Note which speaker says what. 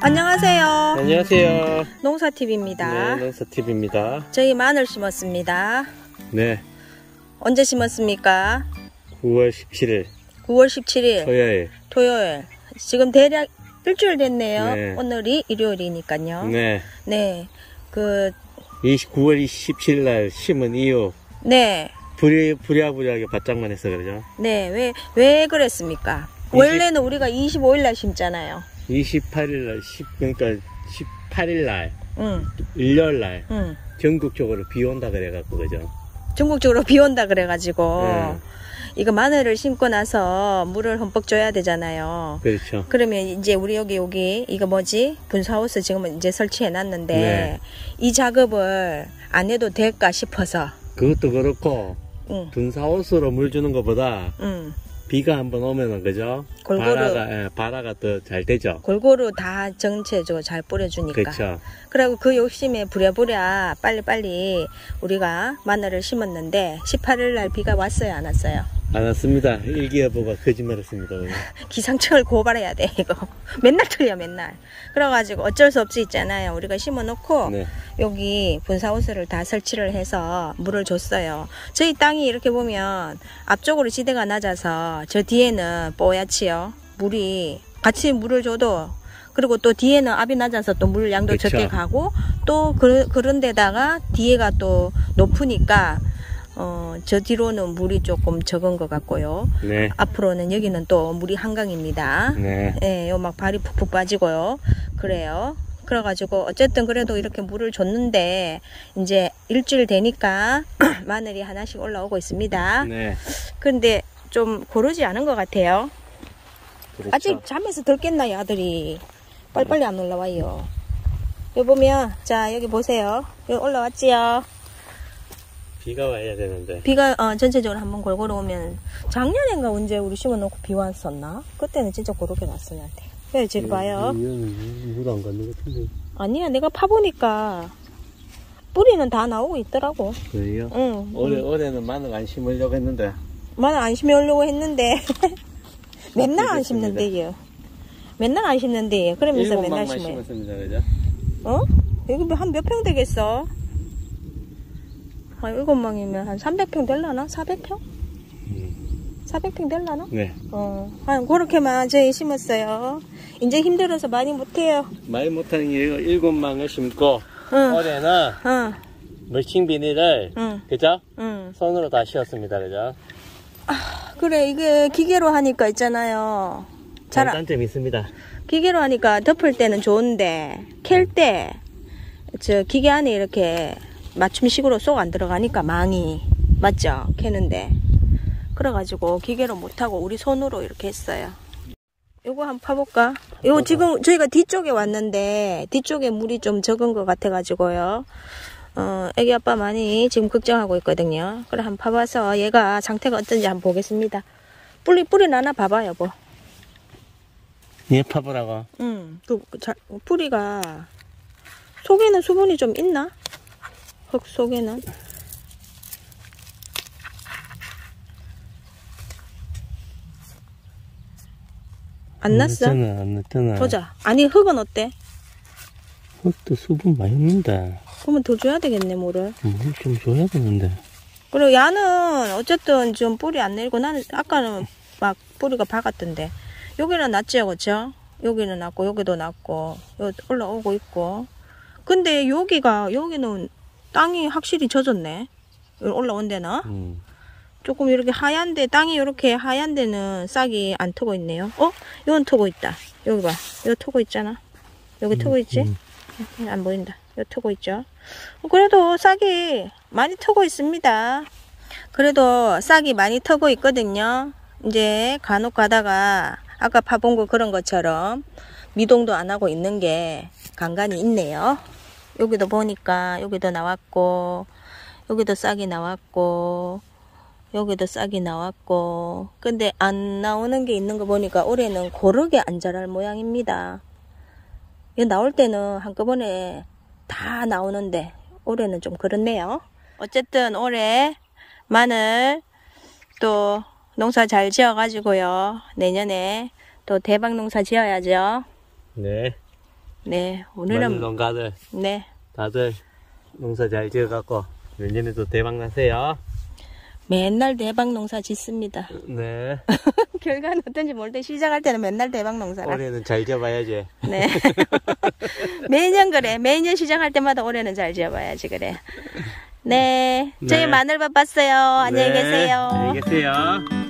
Speaker 1: 안녕하세요.
Speaker 2: 안녕하세요.
Speaker 1: 농사TV입니다.
Speaker 2: 네, 농사TV입니다.
Speaker 1: 저희 마늘 심었습니다.
Speaker 2: 네.
Speaker 1: 언제 심었습니까?
Speaker 2: 9월 17일.
Speaker 1: 9월 17일. 토요일. 지금 대략 일주일 됐네요.
Speaker 2: 네.
Speaker 1: 오늘이 일요일이니까요.
Speaker 2: 네.
Speaker 1: 네.
Speaker 2: 9월 27일 날 심은 이유.
Speaker 1: 네.
Speaker 2: 부랴부랴하게 바짝만 해서 그러죠.
Speaker 1: 네. 왜 그랬습니까? 원래는 우리가 25일 날 심잖아요.
Speaker 2: 28일 날, 그러니까 18일 날,
Speaker 1: 응.
Speaker 2: 일요일 날,
Speaker 1: 응.
Speaker 2: 전국적으로 비 온다 그래갖고, 그죠?
Speaker 1: 전국적으로 비 온다 그래가지고,
Speaker 2: 네.
Speaker 1: 이거 마늘을 심고 나서 물을 흠뻑 줘야 되잖아요.
Speaker 2: 그렇죠.
Speaker 1: 그러면 이제 우리 여기, 이거 뭐지? 분사호스 지금 이제 설치해 놨는데,
Speaker 2: 네.
Speaker 1: 이 작업을 안 해도 될까 싶어서.
Speaker 2: 그것도 그렇고,
Speaker 1: 응.
Speaker 2: 분사호스로 물 주는 것보다,
Speaker 1: 응.
Speaker 2: 비가 한번 오면은, 그죠?
Speaker 1: 골고루.
Speaker 2: 발화가 더 잘 되죠.
Speaker 1: 골고루 다 전체적으로 잘 뿌려주니까.
Speaker 2: 그렇죠.
Speaker 1: 그리고 그 욕심에 부랴부랴 빨리빨리 우리가 마늘을 심었는데 18일 날 비가 왔어요, 안 왔어요?
Speaker 2: 안 왔습니다. 일기예보가 거짓말했습니다.
Speaker 1: 기상청을 고발해야 돼, 이거. 맨날 틀려, 맨날. 그래가지고 어쩔 수 없이 있잖아요. 우리가 심어놓고
Speaker 2: 네.
Speaker 1: 여기 분사호스를 다 설치를 해서 물을 줬어요. 저희 땅이 이렇게 보면 앞쪽으로 지대가 낮아서 저 뒤에는 뽀얗지요. 물이 같이 물을 줘도, 그리고 또 뒤에는 압이 낮아서 또 물 양도
Speaker 2: 그쵸.
Speaker 1: 적게 가고, 또 그런 데다가 뒤에가 또 높으니까 저 뒤로는 물이 조금 적은 것 같고요.
Speaker 2: 네.
Speaker 1: 앞으로는 여기는 또 물이 한강입니다.
Speaker 2: 네.
Speaker 1: 예, 요 막 발이 푹푹 빠지고요. 그래요. 그래가지고 어쨌든 그래도 이렇게 물을 줬는데 이제 일주일 되니까 마늘이 하나씩 올라오고 있습니다.
Speaker 2: 네.
Speaker 1: 근데 좀 고르지 않은 것 같아요.
Speaker 2: 그렇죠.
Speaker 1: 아직 잠에서 덜 깼나요, 아들이? 빨리빨리 안 올라와요. 여기 보면, 자, 여기 보세요. 여기 올라왔지요?
Speaker 2: 비가 와야 되는데.
Speaker 1: 비가 전체적으로 한번 골고루 오면, 작년인가 언제 우리 심어놓고 비 왔었나? 그때는 진짜 고르게 왔어, 나한테. 네, 지금 봐요.
Speaker 2: 물 안 가는 것 같은데.
Speaker 1: 아니야, 내가 파보니까 뿌리는 다 나오고 있더라고.
Speaker 2: 그래요?
Speaker 1: 응.
Speaker 2: 올해는 마늘 안 심으려고 했는데.
Speaker 1: 마늘 안 심으려고 했는데 맨날 안
Speaker 2: 됐습니다.
Speaker 1: 심는데요. 맨날 안 심는데요. 그러면서 맨날 심어요.
Speaker 2: 심었습니다, 그죠?
Speaker 1: 여기 한 몇 평 되겠어? 7망이면 한 300평 될라나? 400평? 400평 될라나?
Speaker 2: 네.
Speaker 1: 한 그렇게만 저희 심었어요. 이제 힘들어서 많이 못해요.
Speaker 2: 많이 못하는 게 7망을 심고,
Speaker 1: 응.
Speaker 2: 올해는 멀칭 비닐을,
Speaker 1: 응.
Speaker 2: 그죠?
Speaker 1: 응.
Speaker 2: 손으로 다 씌웠습니다, 그죠?
Speaker 1: 그래, 이게 기계로 하니까 있잖아요.
Speaker 2: 장단점이 있습니다.
Speaker 1: 기계로 하니까 덮을 때는 좋은데, 캘 때, 기계 안에 이렇게 맞춤식으로 쏙 안 들어가니까 망이, 맞죠? 캐는데. 그래가지고 기계로 못하고 우리 손으로 이렇게 했어요. 요거 한번 파볼까? 요거 지금 저희가 뒤쪽에 왔는데, 뒤쪽에 물이 좀 적은 것 같아가지고요. 애기 아빠 많이 지금 걱정하고 있거든요. 그래, 한번 파봐서 얘가 상태가 어떤지 한번 보겠습니다. 뿌리 나나 봐봐, 여보.
Speaker 2: 예, 파보라고.
Speaker 1: 뿌리가, 속에는 수분이 좀 있나? 흙 속에는. 안 났어?
Speaker 2: 안 났잖아.
Speaker 1: 보자. 아니, 흙은 어때?
Speaker 2: 흙도 수분 많이 없는데.
Speaker 1: 그러면 더 줘야 되겠네, 물을.
Speaker 2: 물 좀 줘야 되는데.
Speaker 1: 그리고 야는 어쨌든 좀 뿌리 안 내리고, 나는 아까는 막 뿌리가 박았던데. 여기는 낫지요, 그쵸? 여기는 낫고, 여기도 낫고, 여기 올라오고 있고. 근데 여기는 땅이 확실히 젖었네. 여기 올라온 데는. 조금 이렇게 하얀데, 땅이 이렇게 하얀 데는 싹이 안 트고 있네요. 이건 트고 있다. 여기 봐. 여기 트고 있잖아. 여기 트고 있지? 안 보인다. 여기 트고 있죠? 그래도 싹이 많이 트고 있습니다. 그래도 싹이 많이 트고 있거든요. 이제 간혹 가다가 아까 파본 거 그런 것처럼 미동도 안 하고 있는 게 간간히 있네요. 여기도 보니까 여기도 나왔고, 여기도 싹이 나왔고, 여기도 싹이 나왔고, 근데 안 나오는 게 있는 거 보니까 올해는 고르게 안 자랄 모양입니다. 이거 나올 때는 한꺼번에 다 나오는데 올해는 좀 그렇네요. 어쨌든 올해 마늘 또 농사 잘 지어가지고요. 내년에 또 대박 농사 지어야죠.
Speaker 2: 네.
Speaker 1: 네,
Speaker 2: 마늘
Speaker 1: 오늘은
Speaker 2: 농가들
Speaker 1: 네
Speaker 2: 다들 농사 잘 지어갖고 내년에도 대박 나세요.
Speaker 1: 맨날 대박 농사 짓습니다.
Speaker 2: 네.
Speaker 1: 결과는 어떤지 모르는데 시작할 때는 맨날 대박 농사라.
Speaker 2: 올해는 잘 지어봐야지.
Speaker 1: 네. 매년 그래. 매년 시작할 때마다 올해는 잘 지어봐야지 그래. 네. 저희
Speaker 2: 네.
Speaker 1: 마늘밥 봤어요. 안녕히 계세요.
Speaker 2: 안녕히 계세요.